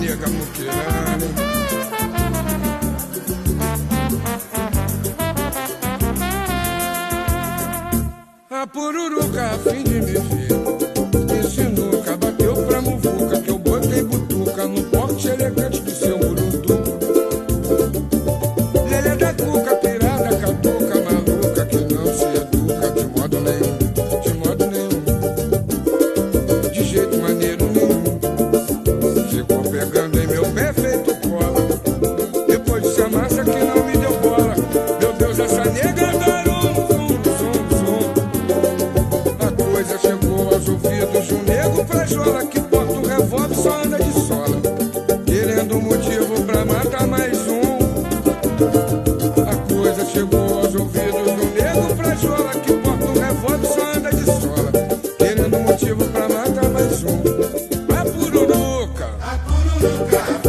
nega muquirana. A pururuca, a fim de me ver, me sinuca, bateu pra muvuca, que eu botei butuca no porte elegante do seu urundu. Lelé da cuca, pirada, catuca, maluca, que não se educa de modo nenhum, de modo nenhum, de jeito maneiro nenhum. Ficou pegando em meu pé feito cola, depois disse a massa que não me deu bola. Meu Deus, essa nega darou chegou aos ouvidos de um nego frajola que bota o revólver e só anda de sola, querendo motivo pra matar mais um. A coisa chegou aos ouvidos de um nego frajola que bota o revólver e só anda de sola, querendo motivo pra matar mais um. A pururuca,